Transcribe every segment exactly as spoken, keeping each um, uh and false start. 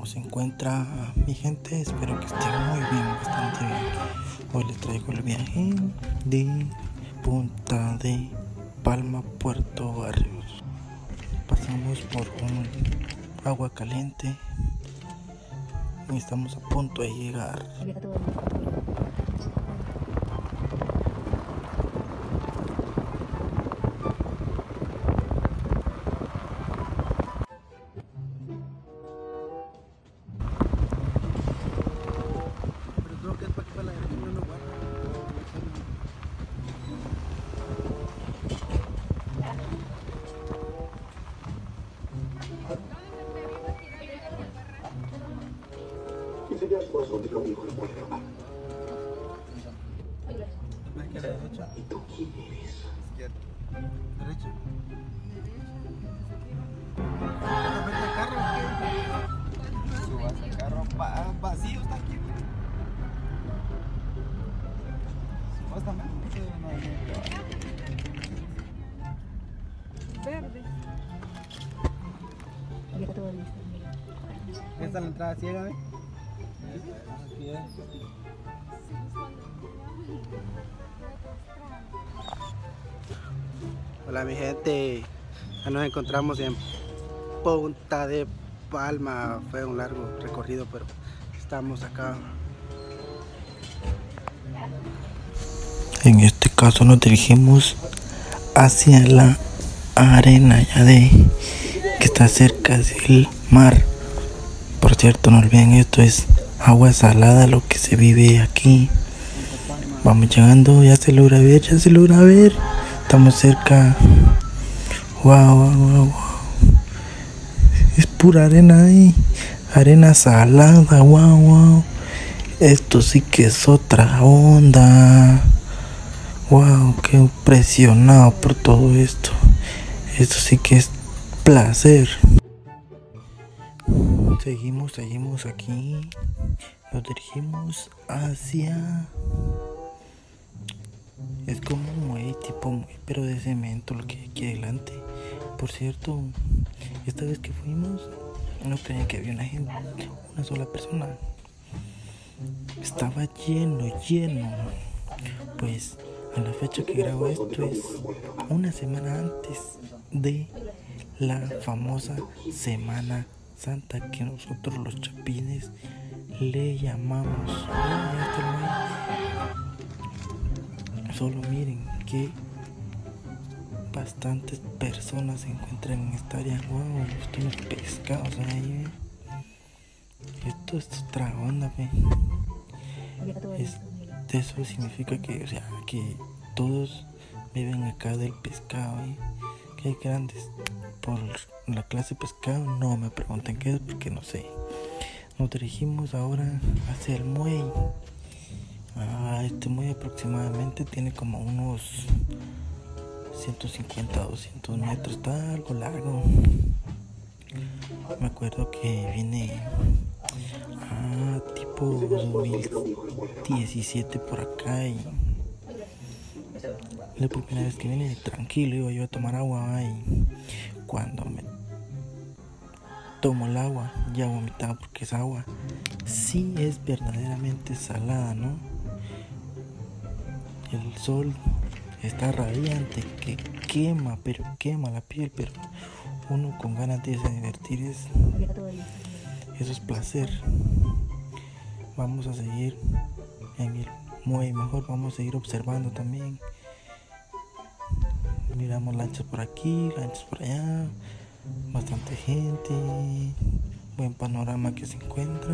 se encuentra mi gente? Espero que estén muy bien, bastante bien. Hoy les traigo el viaje de Punta de Palma, Puerto Barrios. Pasamos por un agua caliente y estamos a punto de llegar. ¿Y tú quién eres? Izquierda. ¿Derecha? ¿Derecha? ¿El carro o qué? Subas al carro. Va, vacío está aquí. Supuestamente no hay gente. Verde. Esta es la entrada ciega, ¿eh? Aquí es. Hola mi gente, ya nos encontramos en Punta de Palma. Fue un largo recorrido, pero estamos acá. En este caso nos dirigimos hacia la arena ya de que está cerca del mar. Por cierto, no olviden, esto es agua salada lo que se vive aquí. Vamos llegando, ya se logra ver, ya se logra ver. Estamos cerca. Wow, wow, wow, wow. Es pura arena ahí. Arena salada, wow, wow. Esto sí que es otra onda. Wow, qué impresionado por todo esto. Esto sí que es placer. Seguimos, seguimos aquí. Nos dirigimos hacia... Es como un muelle, tipo muelle, pero de cemento lo que hay aquí adelante. Por cierto, esta vez que fuimos, no creía que había una gente, una sola persona. Estaba lleno, lleno. Pues a la fecha que grabo esto es una semana antes de la famosa Semana Santa que nosotros los chapines le llamamos. Oh, ya está el muelle. Solo miren que bastantes personas se encuentran en esta área. Wow, estos pescados ahí, ¿eh? Esto es otra onda, ¿ve? Es, eso significa que, o sea, que todos viven acá del pescado, ¿eh? Que hay grandes. Por la clase de pescado no me pregunten qué es porque no sé. Nos dirigimos ahora hacia el muelle. Ah, este muelle aproximadamente tiene como unos ciento cincuenta a doscientos metros, está algo largo. Me acuerdo que vine ah, tipo dos mil diecisiete por acá y la primera vez que vine tranquilo iba yo a tomar agua y cuando me tomo el agua ya vomitaba porque esa agua sí es verdaderamente salada, ¿no? El sol está radiante, que quema, pero quema la piel, pero uno con ganas de se divertir es, eso es placer. Vamos a seguir en el muelle, mejor vamos a seguir observando también. Miramos lanchas por aquí, lanchas por allá, bastante gente, buen panorama que se encuentra.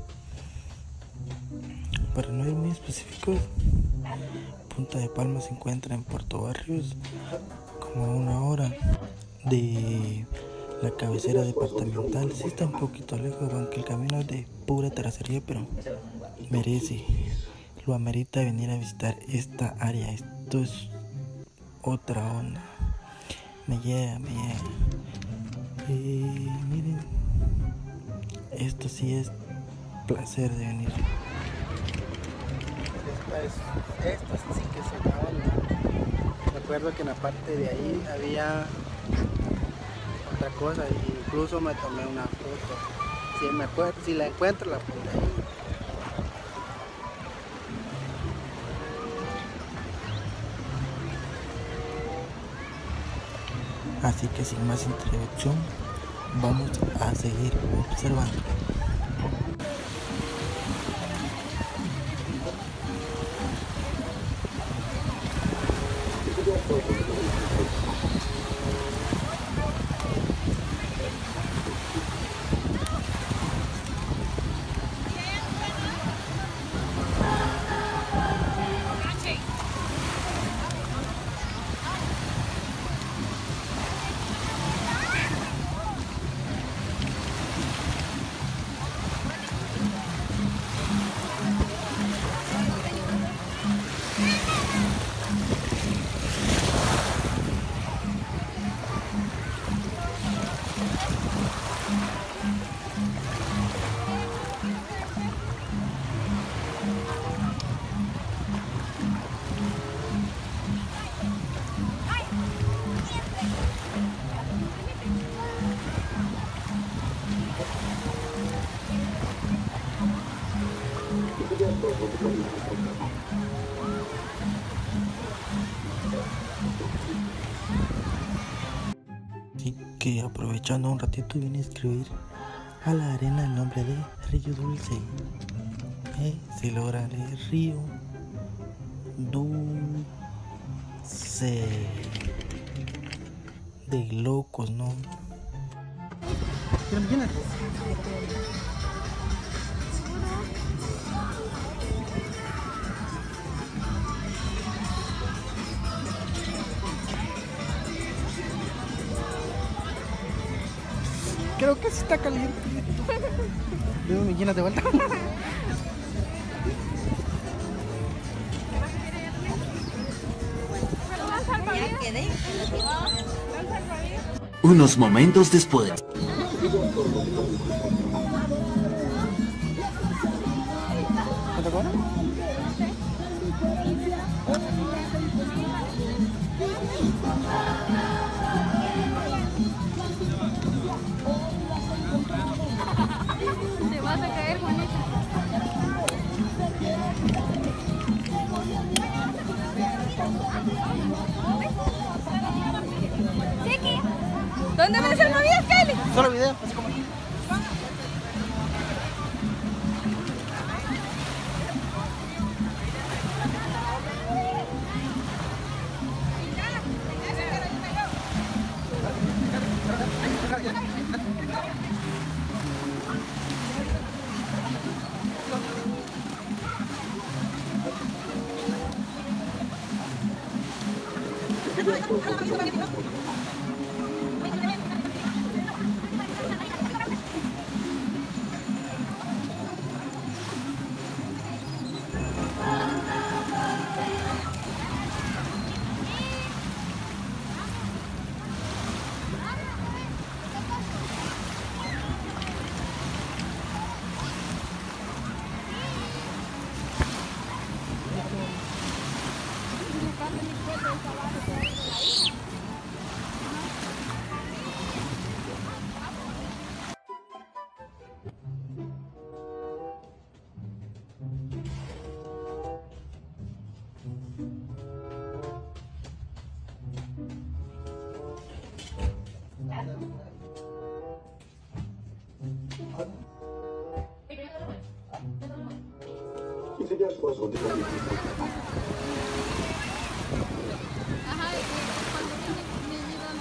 Para no ir muy específicos, Punta de Palma se encuentra en Puerto Barrios, como a una hora de la cabecera departamental. Sí está un poquito lejos, aunque el camino es de pura terracería, pero merece, lo amerita venir a visitar esta área. Esto es otra onda, me llega, me llega. Y miren, esto sí es placer de venir. Esto, es, esto sí que es una onda. Recuerdo que en la parte de ahí había otra cosa, incluso me tomé una foto. Si me acuerdo, si la encuentro la pondré ahí. Así que sin más introducción, vamos a seguir observando. Así que aprovechando un ratito vine a escribir a la arena el nombre de Río Dulce. Eh, se logra leer Río Dulce. De locos, ¿no? Creo que sí está caliente. Luego me llenas de vuelta. Unos momentos después. ¿Te acuerdas? Te vas a caer, Juanita. ¿Dónde ves el movido, Kelly? Solo video, así como. Ajá, y cuando viene, viene dando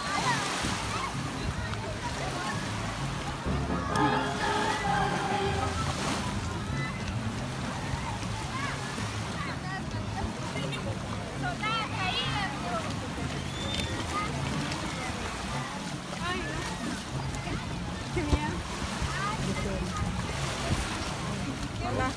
Ay, no. Qué miedo. Hola.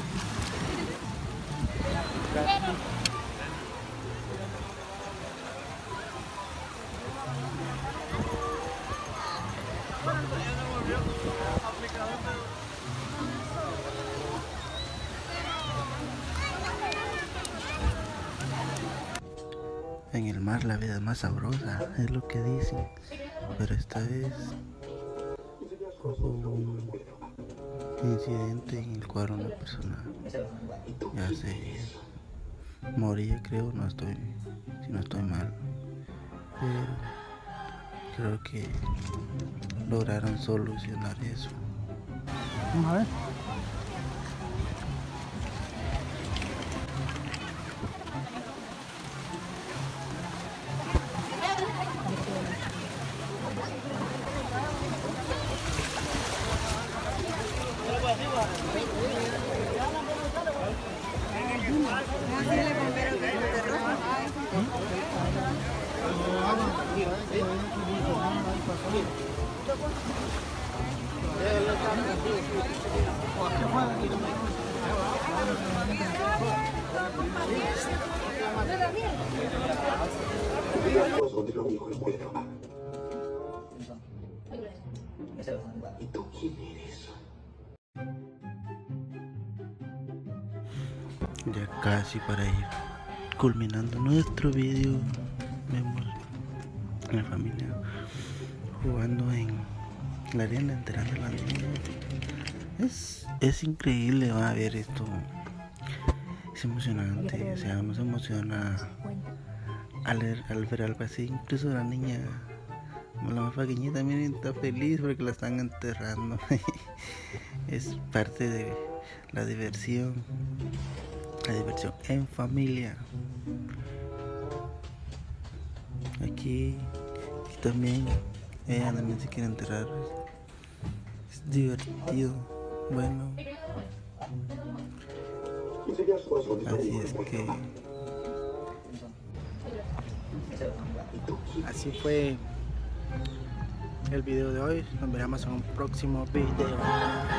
En el mar la vida es más sabrosa, es lo que dicen. Pero esta vez hubo un incidente en el cual una persona ya se moría, creo, no estoy, si no estoy mal, pero creo que lograron solucionar eso. Vamos a ver. ¿Y tú quién eres? Ya casi para ir culminando nuestro video, vemos a la familia jugando en la arena, enterrando a los niños. Es, es increíble, va a ver esto, es emocionante, o sea, uno se emociona al ver, al ver algo así. Incluso la niña, como la más pequeñita, también está feliz porque la están enterrando. Es parte de la diversión, la diversión en familia. Aquí, aquí también, ella también se quiere enterrar. Es divertido, bueno. Así es que Así fue el video de hoy. Nos veremos en un próximo video.